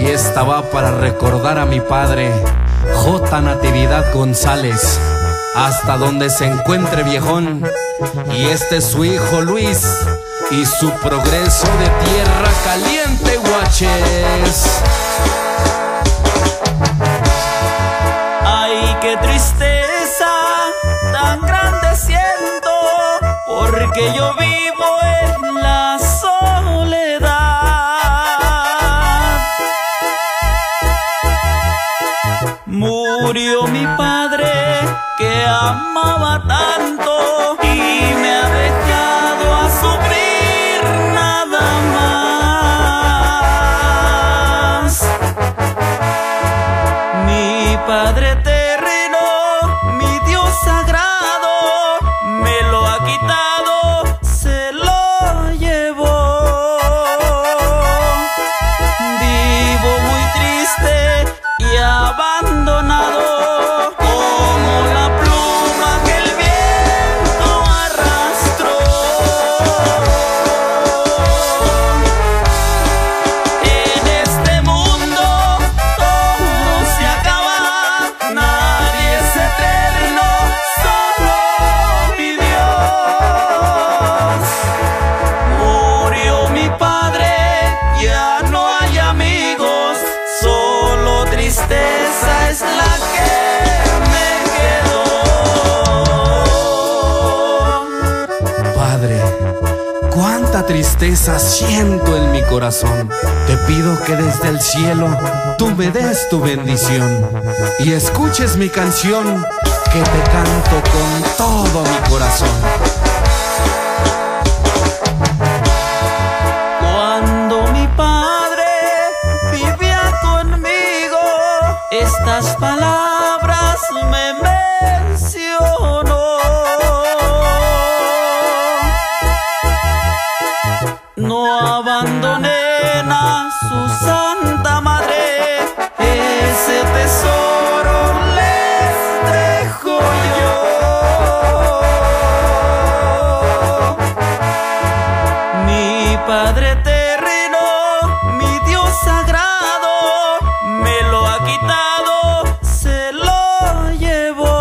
Y esta va para recordar a mi padre, J. Natividad González, hasta donde se encuentre viejón. Y este es su hijo Luis y su progreso de tierra caliente, guaches. Ay, qué tristeza tan grande siento, porque yo vivo en la soledad. Murió mi padre que amaba tanto y me ha dejado a sufrir nada más. Mi Padre terreno, mi Dios sagrado, me lo ha quitado, se lo llevó. Vivo muy triste y abandonado, como la pluma que el viento arrastró. En este mundo todo se acaba, nadie es eterno, solo mi Dios. Murió mi padre, ya no hay amigos, solo tristeza es la que me quedó. Padre, cuánta tristeza siento en mi corazón. Te pido que desde el cielo tú me des tu bendición y escuches mi canción que te canto con todo mi corazón. Cuando mi padre vivía conmigo, estas palabras me mencionó. No abandonen a su santa madre, ese tesoro les dejo yo. Mi Padre terreno, mi Dios sagrado, me lo ha quitado, se lo llevó.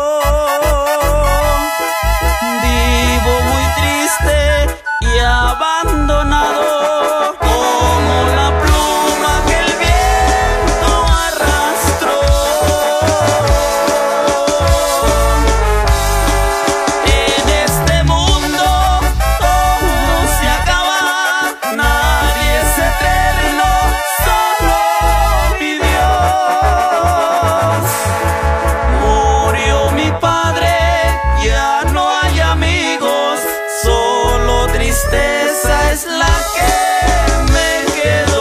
Vivo muy triste y abandonado, como la pluma que el viento arrastró. En este mundo todo se acaba, nadie es eterno, solo mi Dios. Murió mi padre, ya no hay amigos, solo tristeza es la que me quedó.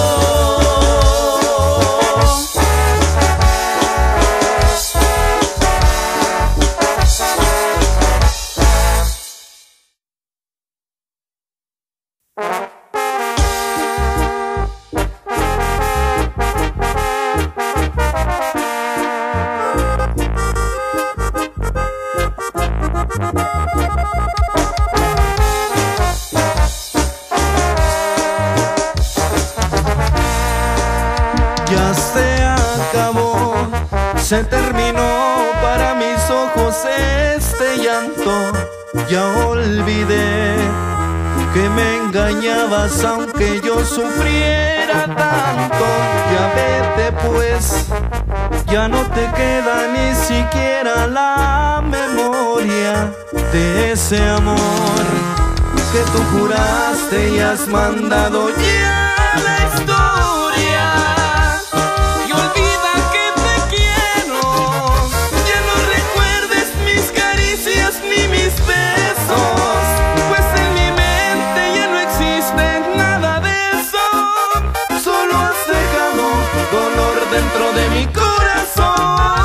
Ya se acabó, se terminó para mis ojos este llanto. Ya olvidé que me engañabas aunque yo sufriera tanto. Ya vete pues, ya no te queda ni siquiera la memoria de ese amor que tú juraste y has mandado ya a la historia. Y olvida que te quiero, ya no recuerdes mis caricias ni mis besos, pues en mi mente ya no existe nada de eso. Solo has dejado dolor dentro de mi corazón.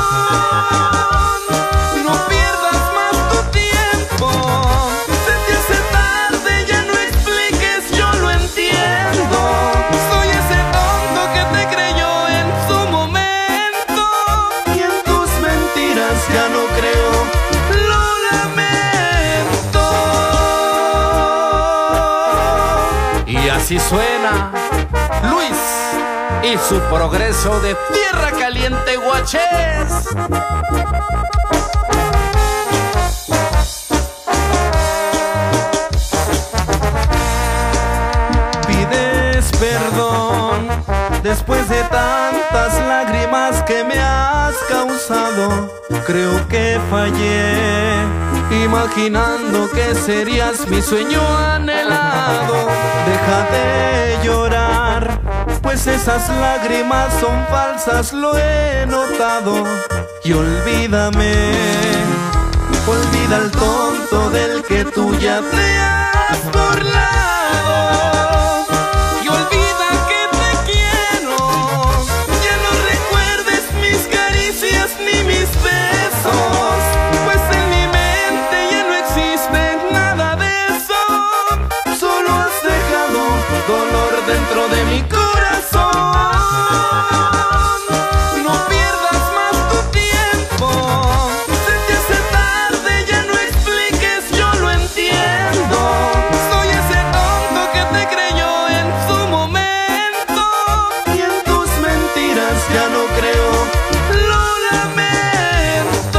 No pierdas más tu tiempo, se te hace tarde, ya no expliques, yo lo entiendo. Soy ese tonto que te creyó en su momento y en tus mentiras ya no creo, lo lamento. Y así suena Luis y su progreso de Tierra Caliente, guaches. Pides perdón después de tantas lágrimas que me has causado. Creo que fallé, imaginando que serías mi sueño anhelado. Deja de llorar, pues esas lágrimas son falsas, lo he notado. Y olvídame, olvida al tonto del que tú ya te has burlado. Y olvida que te quiero, ya no recuerdes mis caricias ni mis besos, pues en mi mente ya no existe nada de eso. Solo has dejado dolor dentro de mi corazón. No pierdas más tu tiempo, se te hace tarde, ya no expliques, yo lo entiendo. Soy ese tonto que te creyó en su momento, y en tus mentiras ya no creo, lo lamento.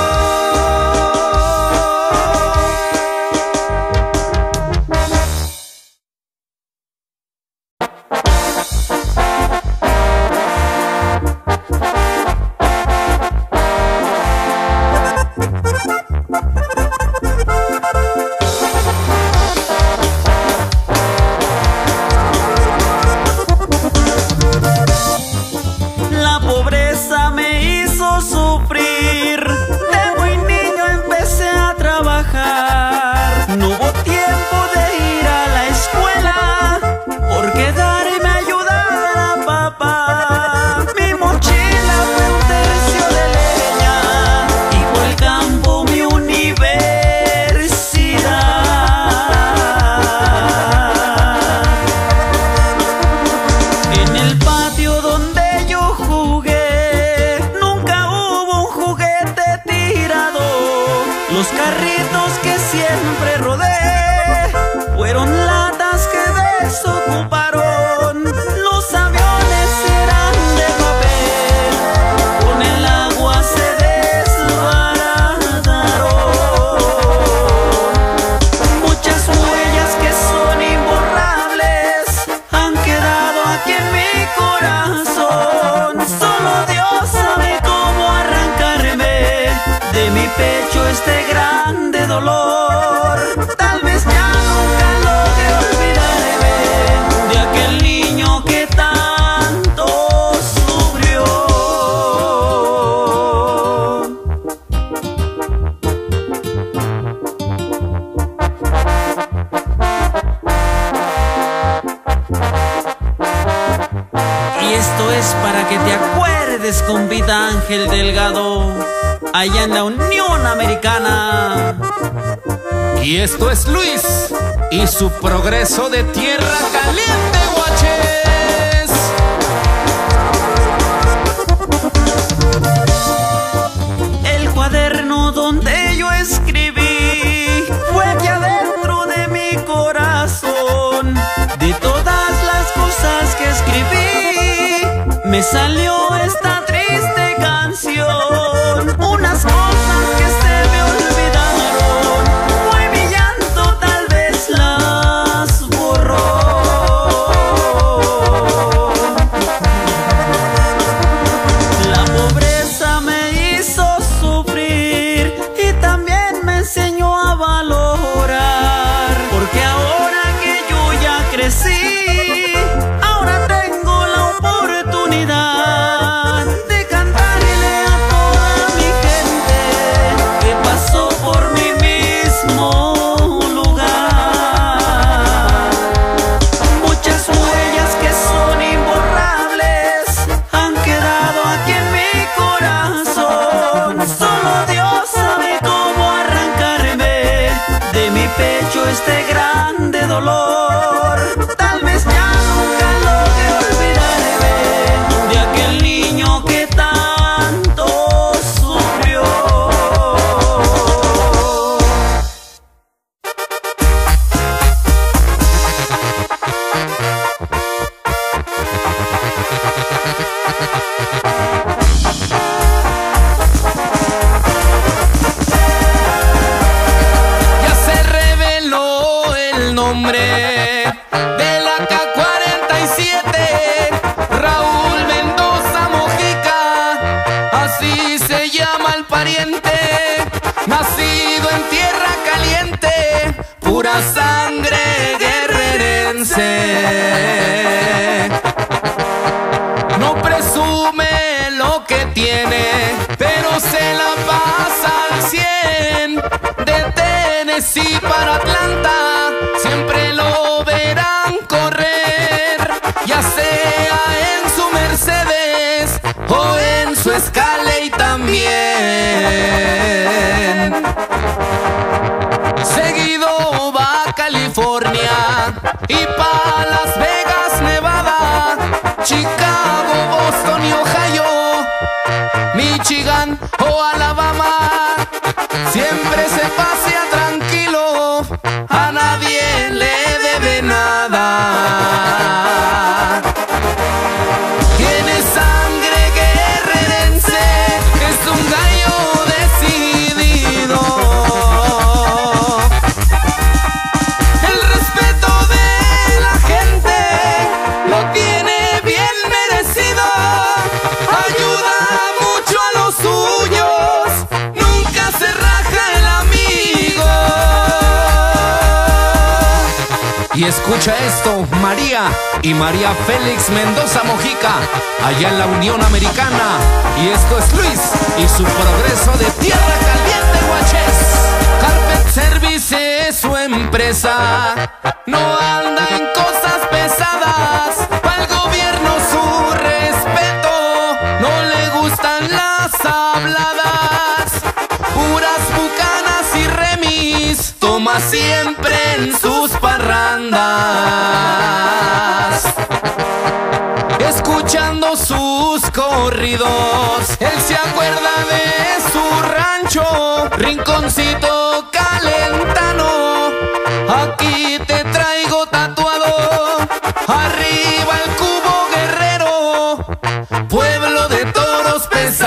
La pobreza me hizo sufrir, de muy niño empecé a trabajar. No hubo tiempo de ir a la escuela, por quedarme a ayudar a papá. Mi mochila fue un tercio de leña, y por el campo mi universidad. En el patio donde yo jugué, nunca hubo un juguete tirado. Los carritos que siempre rodé fueron latas que desocuparon. Los aviones eran de papel, con el agua se desbarataron. Muchas huellas que son imborrables han quedado aquí en mi corazón. Solo Dios sabe cómo arrancarme de mi pecho este grande dolor. Tal vez ya nunca logre olvidarme de aquel niño que tanto sufrió. Y esto es para que te acuerdes, compita Ángel Delgado, allá en la Unión Americana. Y esto es Luis y su progreso de Tierra Caliente, guaches. El cuaderno donde yo escribí fue aquí adentro de mi corazón. De todas las cosas que escribí, me salió esta triste canción. Unas cosas que se me olvidaron, fue mi llanto, tal vez las borró. La pobreza me hizo sufrir y también me enseñó a valorar, porque ahora que yo ya crecí, ahora tengo la oportunidad No presume lo que tiene, pero se la pasa al 100. De Tennessee para Atlanta, siempre lo verán correr, ya sea en su Mercedes o en su Escalade también. Seguido va a California y pa' Las Vegas, Nevada, Chicago, Boston y Ohio, Michigan o Alabama. Siempre se pasea tranquilo, a nadie le debe nada. Tiene sangre guerrerense, es un gallo decidido. El respeto de la gente lo tiene bien merecido. Ayuda mucho a los suyos, nunca se raja el amigo. Y escucha esto, María y María Félix Mendoza Mojica, allá en la Unión Americana. Y esto es Luis y su progreso de Tierra Caliente, guaches. Carpet Service es su empresa, no anda en cosas pesadas. Pa'l gobierno su respeto, no le gustan las habladas. Puras bucanas y remis, toma siempre en sus parrandas. Escuchando sus corridos, él se acuerda de su rancho, Rinconcito Calentano. Aquí te traigo tatuado, arriba el Cubo Guerrero, pueblo de toros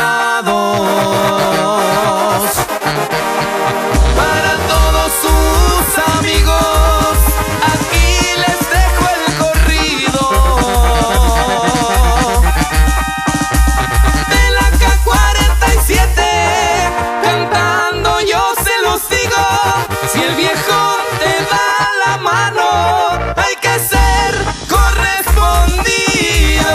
pesados. Para todos sus amigos, aquí les dejo el corrido de la K-47, cantando yo se los digo. Si el viejo te da la mano, hay que ser correspondido.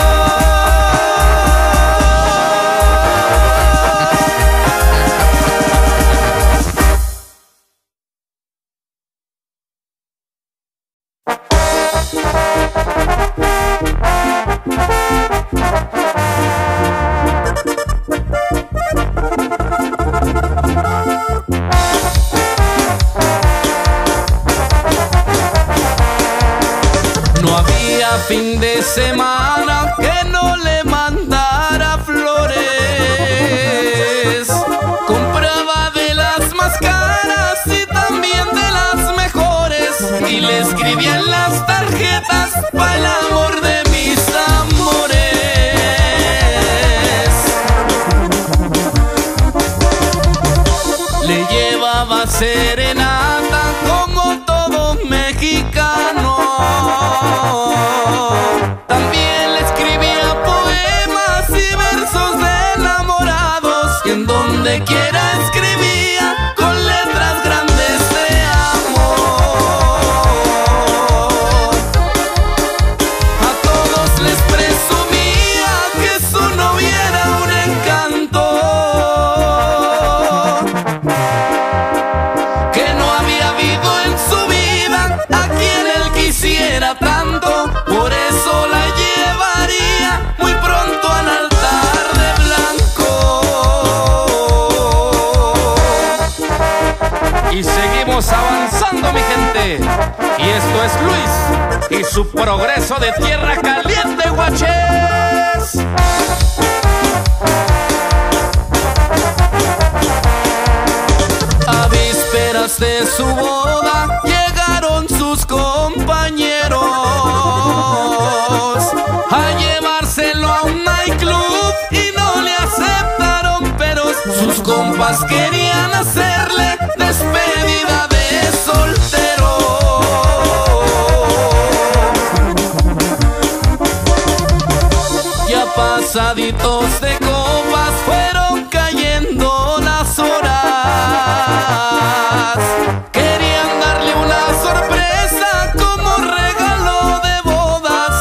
No había fin de semana que no le mandara flores. Compraba de las más caras y también de las mejores, y le escribía en las tarjetas para el amor de mis amores. Le llevaba serenata como todo mexicano. También le escribía poemas y versos de enamorados, y en donde quiera escribía con letras grandes de amor. A todos les presumía que su novia era un encanto, que no había habido en su vida a quien él quisiera tanto. Por eso la llevaría muy pronto al altar de blanco. Y seguimos avanzando, mi gente. Y esto es Luis y su progreso de Tierra Caliente, guaches. A vísperas de su boda llegaron sus compañeros a llevárselo a un nightclub y no le aceptaron, pero sus compas querían hacerle despedida de soltero. Ya pasaditos de copas fueron cayendo las horas. Querían darle una sorpresa como regalo de bodas,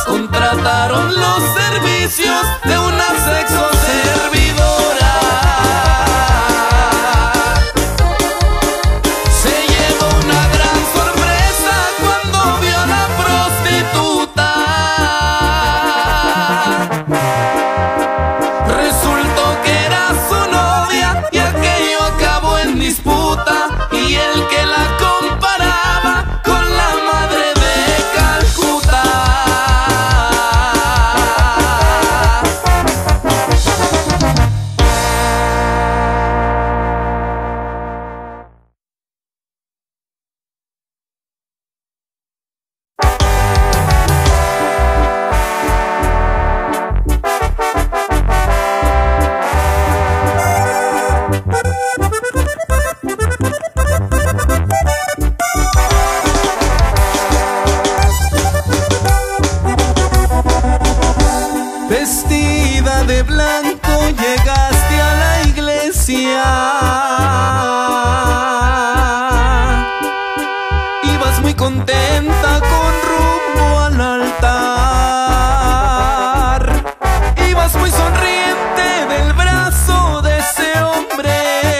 Vestida de blanco llegaste a la iglesia. Ibas muy contenta con rumbo al altar. Ibas muy sonriente del brazo de ese hombre,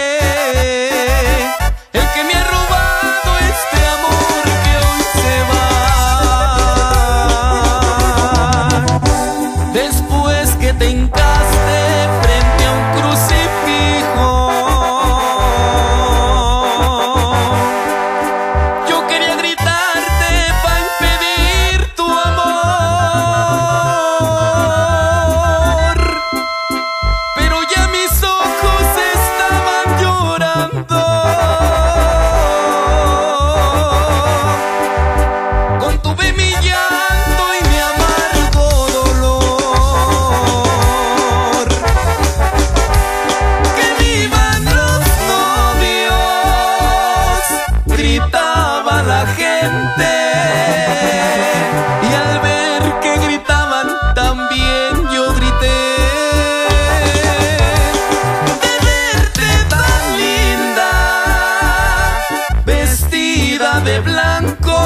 el que me ha robado este amor que hoy se va. Después que te hincaste frente a un crucifijo, yo quería gritarte para impedir tu amor, pero ya mis ojos estaban llorando. Contuve mi llanto y mi amargo dolor. ¡Que vivan los novios!, gritaba la gente, y al ver que gritaban también yo grité. De verte tan linda, vestida de blanco,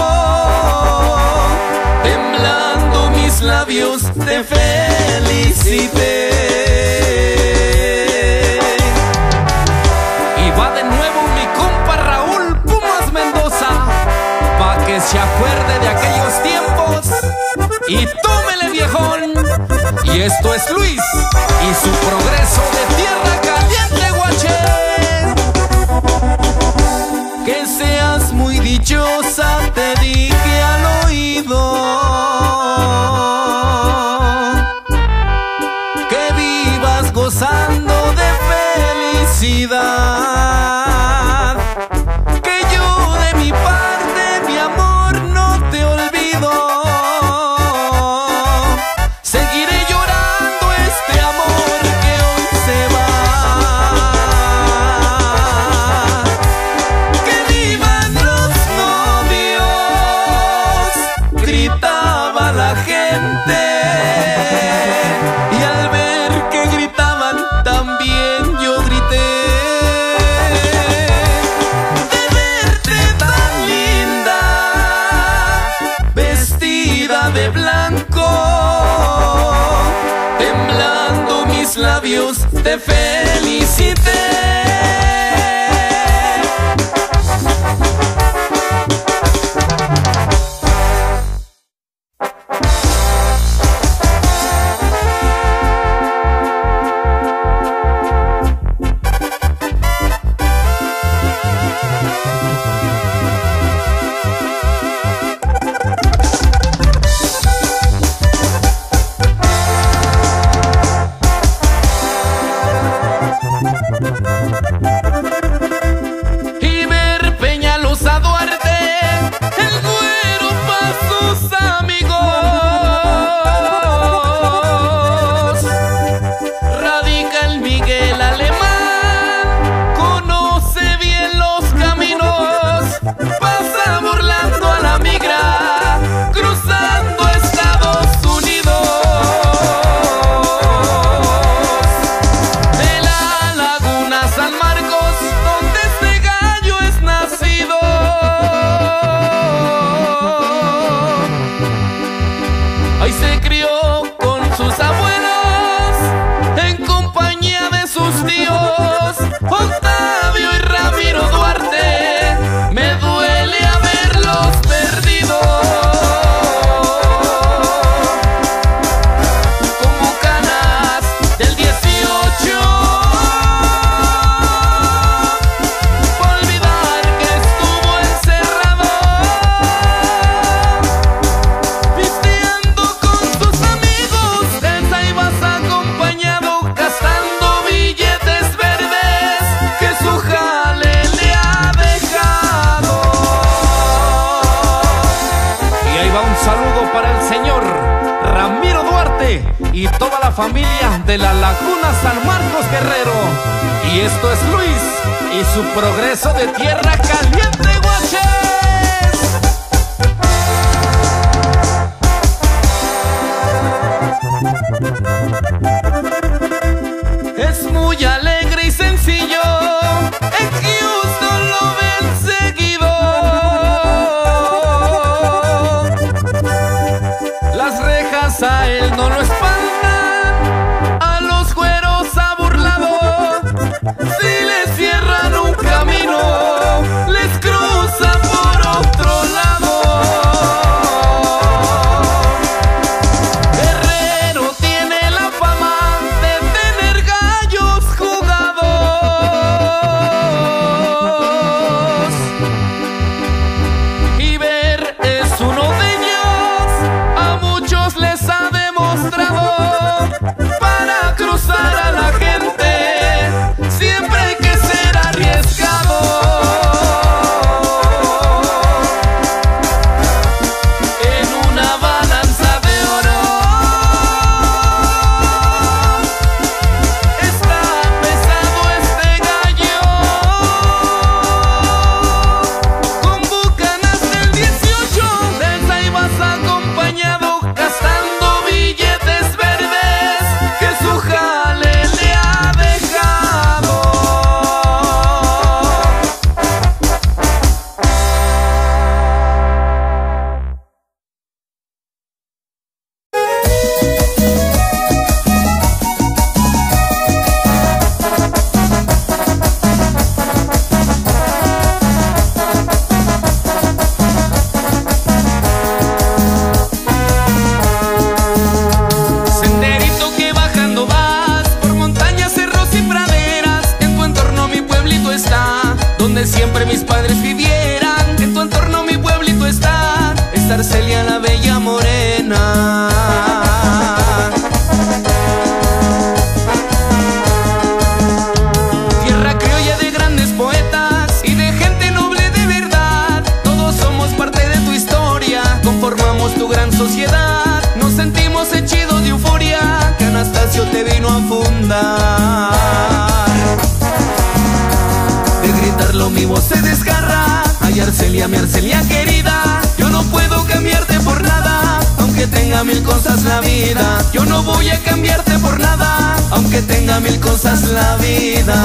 temblando mis labios te felicité. Y va de nuevo mi compa Raúl Pumas Mendoza, pa' que se acuerde de aquellos tiempos y tómele, viejón. Y esto es Luis y su progreso de Tierra Caliente, guache. Que seas muy dichosa, te dije al oído, que vivas gozando de felicidad, que yo de mi parte, mi amor, no te olvido. Seguiré llorando este amor que hoy se va. ¡Que vivan los novios!, gritaba la gente, y al ver que gritaban también yo grité. De verte tan linda, vestida de blanco, temblando mis labios te felicité. Y ver Peñalosa Duarte, el güero pa' sus amigos. Radica el Miguel Alemán, conoce bien los caminos, pasa burlando a la migra, cruzando Estados Unidos. De la Laguna San Marcos, donde este gallo es nacido, ahí se crió con sus abuelos, en compañía de sus tíos Octavio y Ramiro Duarte. Me duele haberlos perdido, como canas del 18. Pa' olvidar que estuvo encerrado, pisteando con sus amigos. Esa ibas acompañado, gastando billetes verdes que su jale le ha dejado. Y ahí va un saludo para el señor Ramiro Duarte y toda la familia de la Laguna San Marcos, Guerrero. Y esto es Luis y su progreso de Tierra Caliente, guaches. a él no lo espantan, a los güeros ha burlado. Si les cierran un camino, les cruzan por otro lado. Guerrero tiene la fama de tener gallos jugados, y Ver es uno de ellos, a muchos les ha demostrado. Para cruzar a la gente siempre hay que ser arriesgado. En una balanza de oro está pesado este gallo, con bucanas del 18, desde ahí vas acompañado, gastando billetes verdes que su jale le ha dejado. Senderito que bajando vas por montañas, cerros y praderas. En tu entorno mi pueblito está, donde siempre mis padres vivieran. En tu entorno mi pueblito está, es Arcelia la bella morena. Tierra criolla de grandes poetas y de gente noble de verdad. Todos somos parte de tu historia, conformamos tu gran sociedad. Nos sentimos henchidos de euforia que Anastasio te vino a fundar. De gritarlo mi voz se desgarra. Ay, Arcelia, mi Arcelia querida, yo no puedo cambiarte por nada, aunque tenga mil cosas la vida. Yo no voy a cambiarte por nada, aunque tenga mil cosas la vida.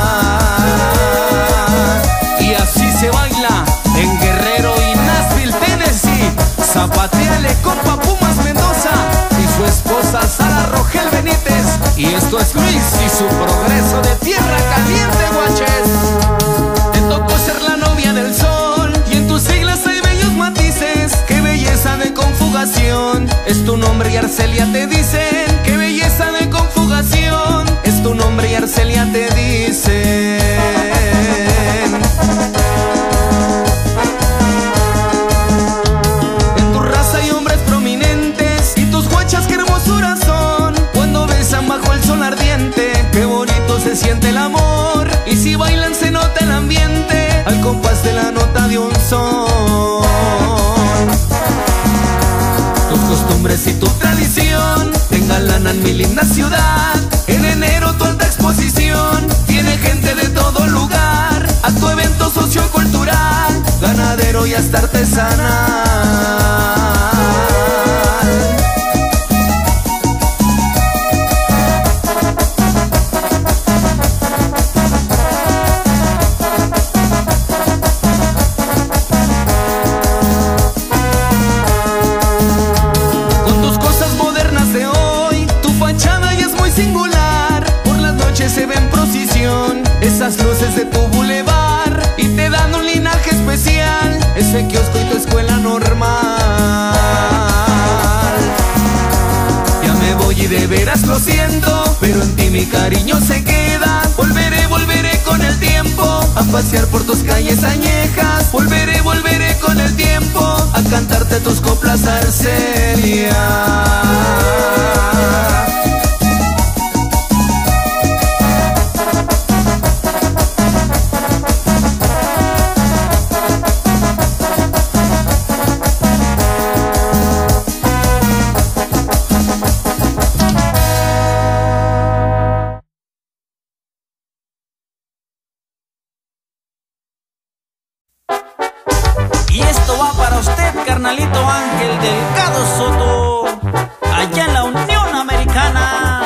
Y así se baila en Guerrero y Nashville, Tennessee. Zapateale, compa Pumas Mendoza y su esposa Sara Rogel Benítez. Y esto es Luis y su progreso de Tierra Caliente, guaches. Te tocó ser la novia del sol y en tus siglas hay bellos matices. Qué belleza de conjugación, es tu nombre y Arcelia te dicen. Qué belleza de conjugación, es tu nombre y Arcelia te dicen. En tu raza hay hombres prominentes y tus guachas qué hermosuras son. Cuando besan bajo el sol ardiente, qué bonito se siente el amor. Y si bailan se nota el ambiente al compás de la nota de un son. Tus costumbres y tu tradición te engalanan mi linda ciudad. En enero tu alta exposición tiene gente de todo lugar. A tu evento sociocultural, ganadero y hasta artesanal. Con tus cosas modernas de hoy, tu fachada ya es muy singular. Por las noches se ve en procesión esas luces de tu bulevar y te dan un linaje especial, ese kiosco y tu escuela normal. Ya me voy y de veras lo siento, pero en ti mi cariño se queda. Volveré, volveré con el tiempo a pasear por tus calles añejas. Volveré, volveré con el tiempo a cantarte tus coplas, Arcelia. Y esto va para usted, carnalito Ángel Delgado Soto, allá en la Unión Americana.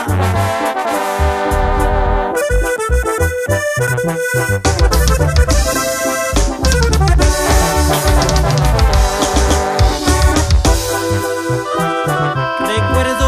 Recuerdo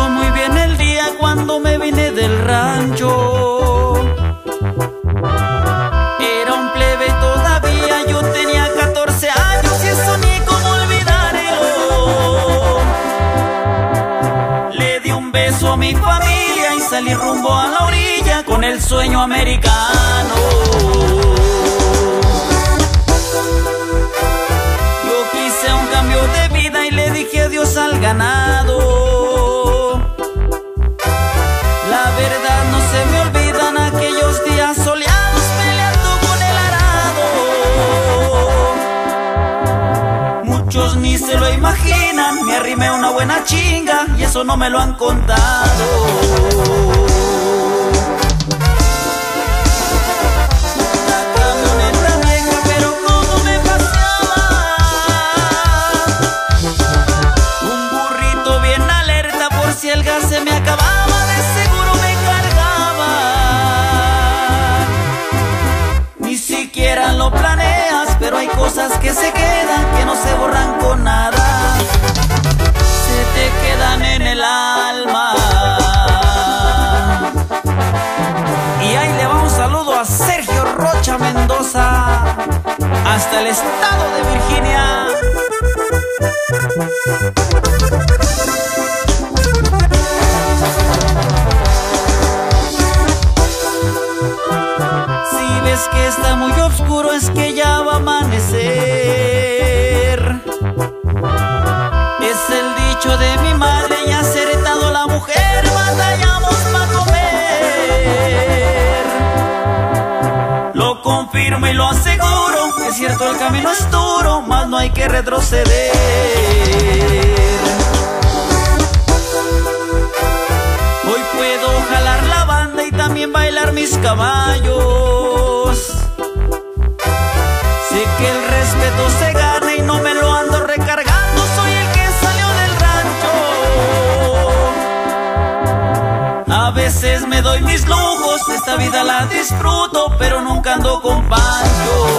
un beso a mi familia y salí rumbo a la orilla con el sueño americano. Yo quise un cambio de vida y le dije adiós al ganado. La verdad no se me olvidan aquellos días soleados peleando con el arado. Muchos ni se lo imaginan, me arrimé una buena chinga y eso no me lo han contado. La camioneta vieja, pero cómo me paseaba. Un burrito bien alerta por si el gas se me acababa, de seguro me cargaba. Ni siquiera lo planeas, pero hay cosas que se quedan, que no se borran con nada. Se te quedan en el alma. Y ahí le va un saludo a Sergio Rocha Mendoza, hasta el estado de Virginia. Si ves que está muy oscuro es que ya va a amanecer. Es el dicho de mi madre y acertado, la mujer batallamos para comer. Lo confirmo y lo aseguro, es cierto el camino es duro, mas no hay que retroceder. Hoy puedo jalar la banda y también bailar mis caballos. Sé que el respeto se gana y no me lo ando recargando, soy el que salió del rancho. A veces me doy mis lujos, esta vida la disfruto, pero nunca ando con panchos.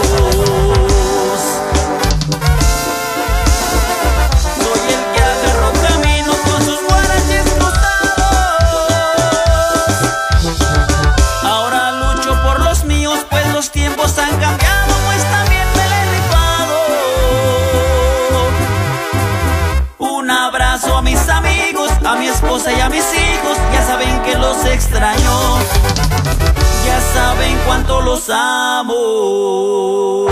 Soy el que agarró camino con sus guaraches cruzados. Ahora lucho por los míos, pues los tiempos han cambiado, pues también me la he rifado. Un abrazo a mis amigos, a mi esposa y a mis hijos, ya saben que los extraño, ya saben cuánto los amo.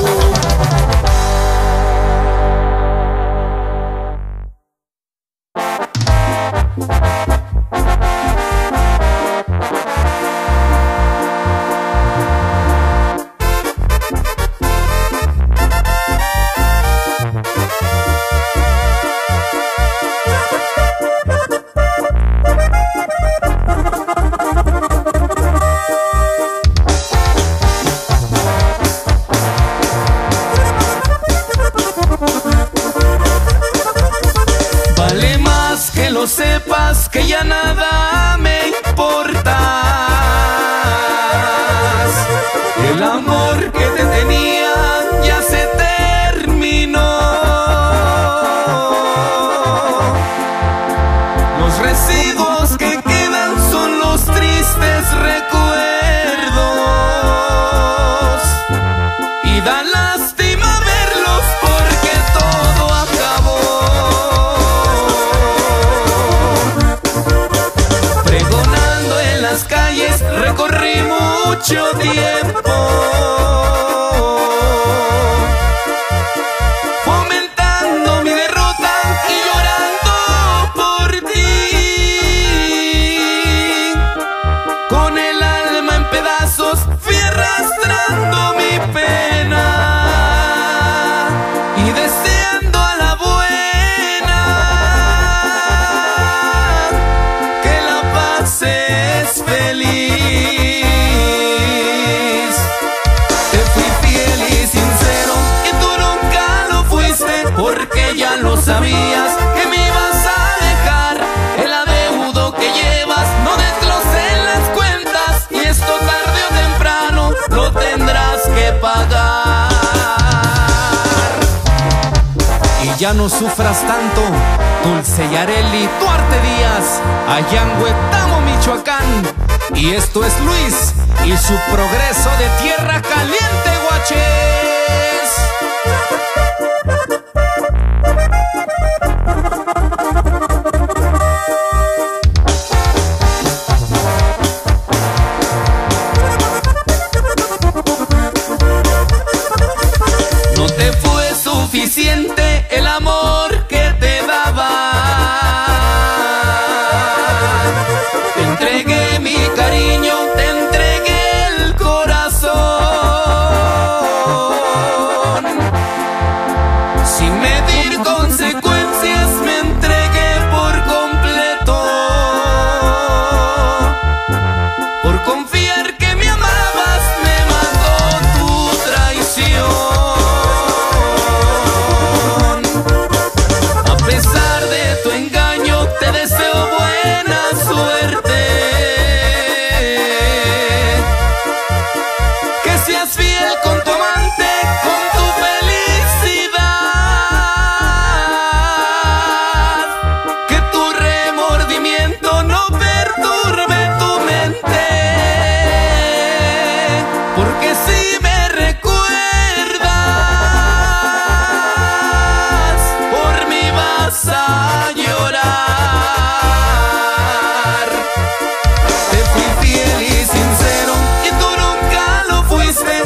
Vale más que lo sepas, que ya nada me importas. El amor que te tenía ya se terminó. Los residuos que quedan son los tristes recuerdos. Y da lástima verlos porque todo acabó. Pregonando en las calles recorrí mucho tiempo, fomentando mi derrota y llorando por ti. Con el alma en pedazos fui arrastrando mi pena y deseando a la buena que la pases feliz. Te fui fiel y sincero y tú nunca lo fuiste, porque ya lo sabías que me ibas a dejar. El adeudo que llevas no desglosé en las cuentas y esto tarde o temprano lo tendrás que pagar. Y ya no sufras tanto, Dulce Yareli Duarte Díaz, allá en Huetamo, Michoacán. Y esto es Luis y su progreso de Tierra Caliente, guaches.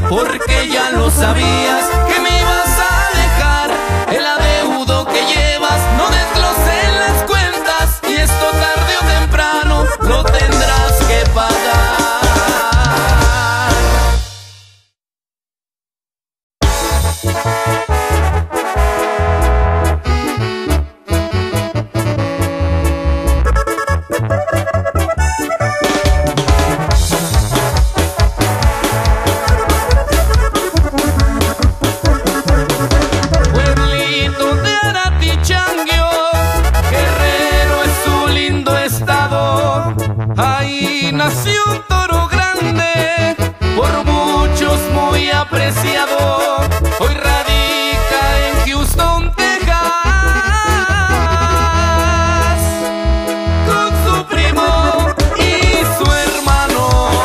porque ya lo sabías que me ibas a dejar. El adeudo que llevas no desglosé en las cuentas, y esto tarde o temprano lo tendrás que pagar. Ahí nació un toro grande, por muchos muy apreciado. Hoy radica en Houston, Texas, con su primo y su hermano.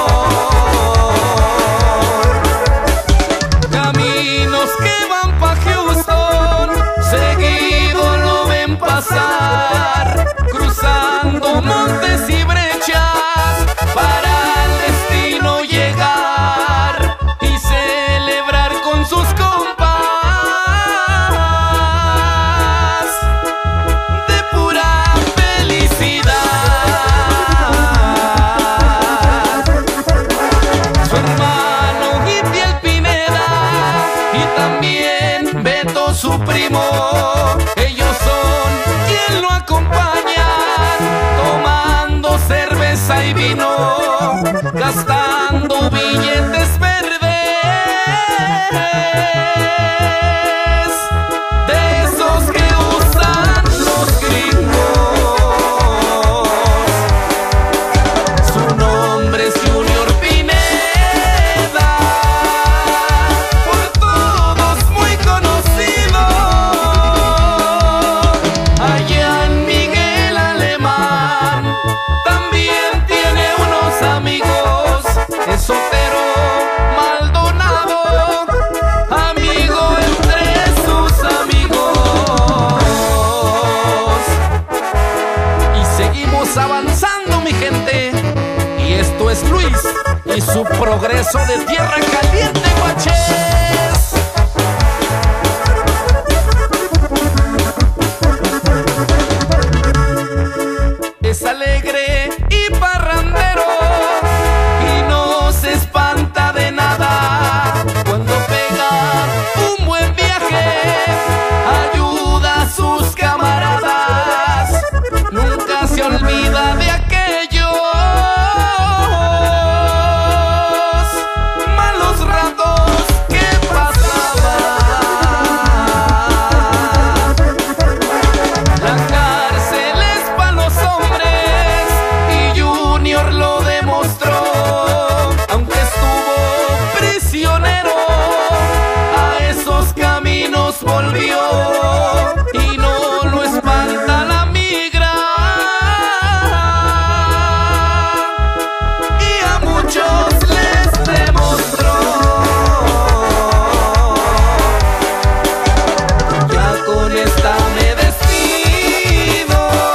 Caminos que van pa' Houston, seguido lo ven pasar, cruzando montes y para al destino llegar y celebrar con sus compas de pura felicidad. Su hermano Gitiel Pineda y también Beto, su primo, ellos son quien lo acompañan, tomando cerveza y vino, gastando billetes verdes, de esos que usan los gringos. Su nombre es Junior Pineda, por todos muy conocido, allá en Miguel Alemán. También tiene unos amigos, es Otero Maldonado, amigo entre sus amigos. Y seguimos avanzando, mi gente, y esto es Luis y su progreso de Tierra Caliente, guaches. Es alegre y parrandero y no se espanta de nada. Cuando pega un buen viaje, ayuda a sus camaradas, nunca se olvida de aquellos malos ratos que pasaban. La cárcel es para los hombres y Junior lo demostró, aunque estuvo prisionero, a esos caminos volvió y no lo espanta la migra, y a muchos les demostró. Ya con esta me despido,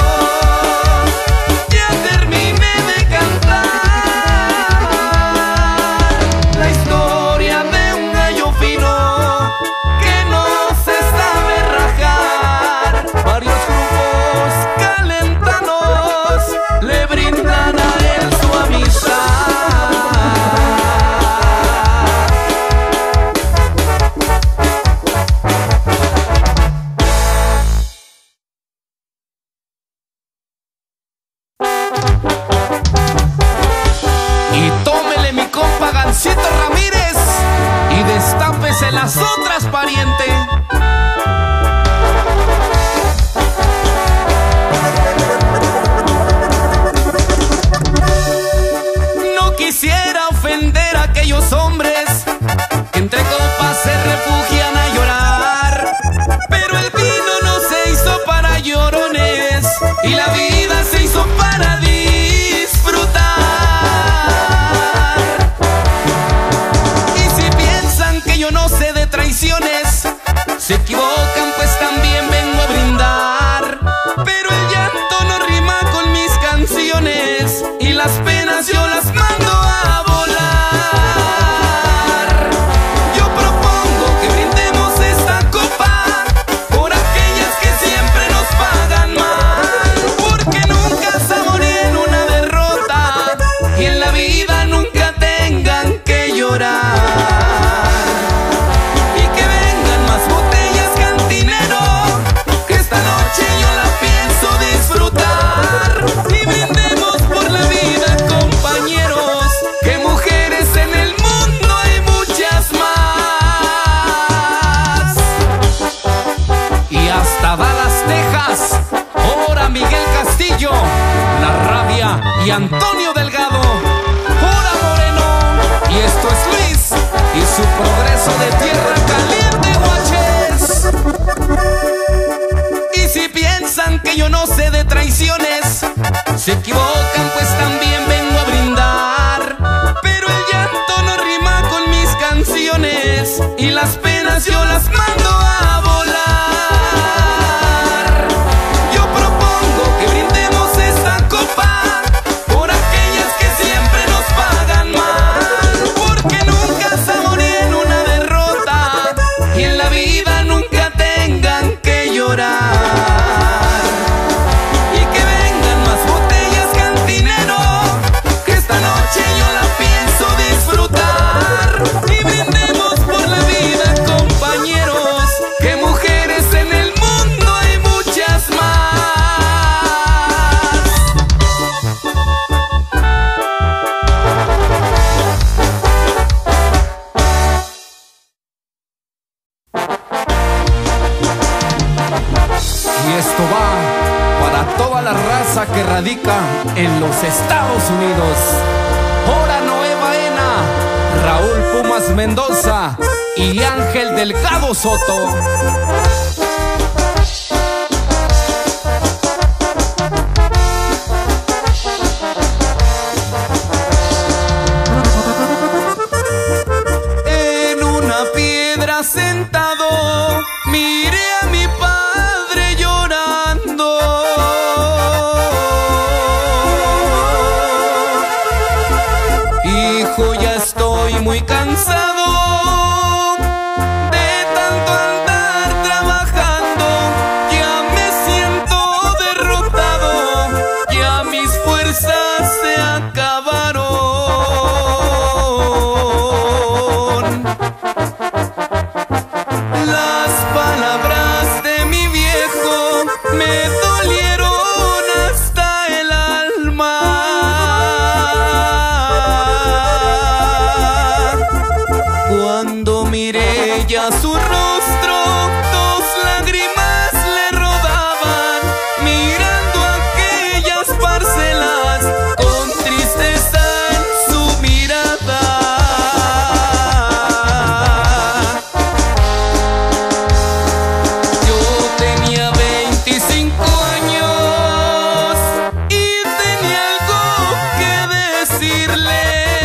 ya terminé de cantar la historia de un gallo fino que no se sabe rajar. Varios grupos calentanos le brindan a él su amistad. Y tómele, mi compa Gancito Ramírez, y destápese las otras, pariente. No quisiera ofender a aquellos hombres que entre compas se refugian a llorar, pero el vino no se hizo para llorones y la vida se hizo para disfrutar. Y si piensan que yo no sé de traiciones, se equivocan, pues también vengo a brindar. Pero el llanto no rima con mis canciones y las penas yo las mando a volar. y Antonio Delgado. ¡Hora Moreno! Y esto es Luis y su progreso de Tierra Caliente, guaches. Y si piensan que yo no sé de traiciones, se equivocan, pues también vengo a brindar. Pero el llanto no rima con mis canciones y las penas yo las mando a volar. Yo propongo que brindemos esta copa por aquellas que siempre nos pagan mal, porque nunca saborean una derrota y en la vida nunca tengan que llorar. Que radica en los Estados Unidos. Hora Noé Baena, Raúl Pumas Mendoza y Ángel Delgado Soto. En una piedra sentado, miré a mi padre llorando. Hijo, ya estoy muy cansado de tanto andar trabajando. Ya me siento derrotado, ya mis fuerzas se acabaron. Las palabras de mi viejo me dolieron hasta el alma. Cuando miré ya su rostro, dos lágrimas le rodaban, mirando aquellas parcelas con tristeza en su mirada. Yo tenía 25 años y tenía algo que decirle.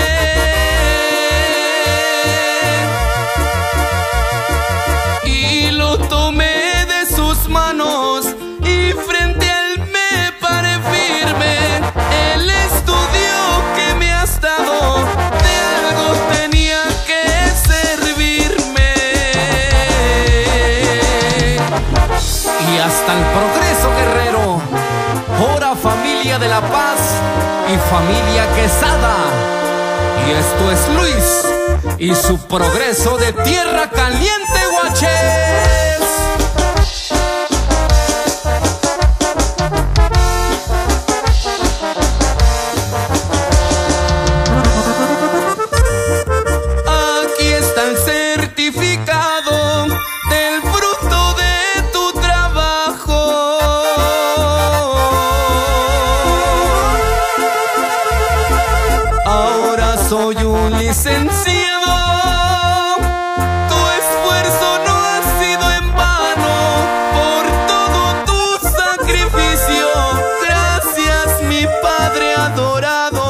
Tomé de sus manos y frente a él me paré firme. El estudio que me has dado de algo tenía que servirme. Y hasta el progreso, guerrero. Hora familia de La Paz y familia Quesada. Y esto es Luis y su progreso de Tierra Caliente, guaches. Aquí está el certificado del fruto de tu trabajo. Ahora soy un licenciado. Tu esfuerzo no ha sido en vano por todo tu sacrificio. Gracias, mi Padre adorado.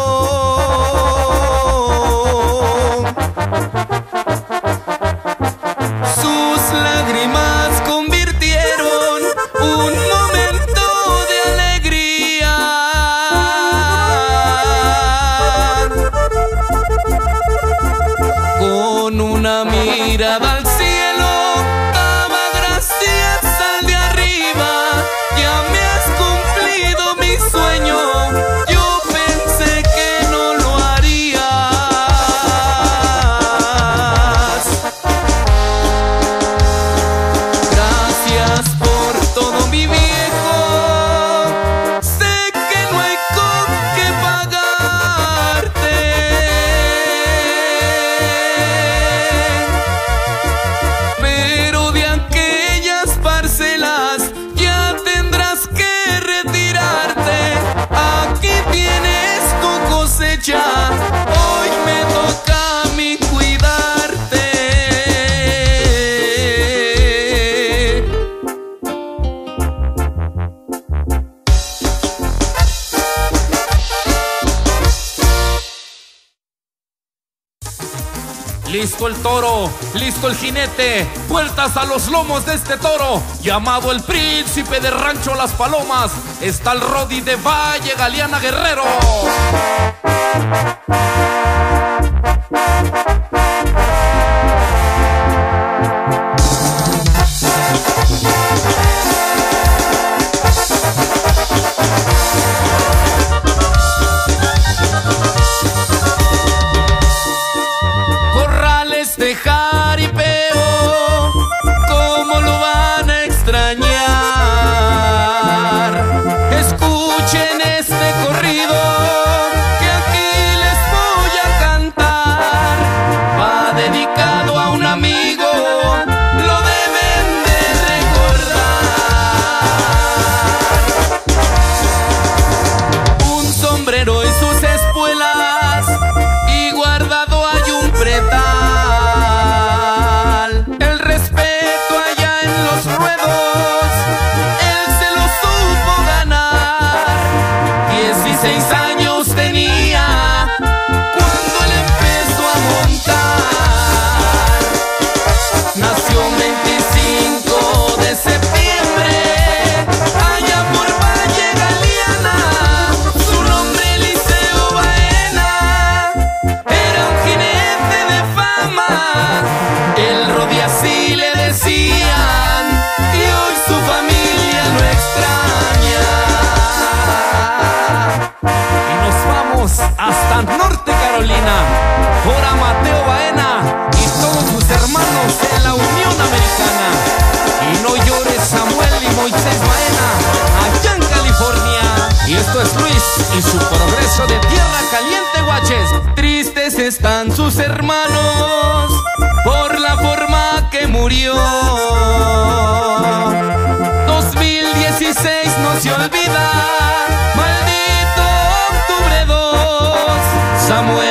Sus lágrimas convirtieron un momento de alegría. Con una mirada al cielo, daba gracias al de arriba. Ya me has cumplido mi sueño, yo pensé que no lo harías. Gracias por todo, mi viejo. Sé que no hay con qué pagarte. Listo el toro, listo el jinete, vueltas a los lomos de este toro, llamado el príncipe de Rancho Las Palomas. Está el Rodi de Valle Galeana Guerrero. De jaripeo, ¿cómo lo van a extrañar? Escuchen este corrido que aquí les voy a cantar. Va dedicado a un amigo, lo deben de recordar. Un sombrero y sus espuelas, y guardado hay un pretal. Hasta Norte Carolina, por Mateo Baena y todos sus hermanos en la Unión Americana. Y no llores, Samuel y Moisés Baena, allá en California. Y esto es Luis y su progreso de Tierra Caliente, guaches. Tristes están sus hermanos por la forma que murió. 2016 no se olvida, maldito octubre 2. Samuel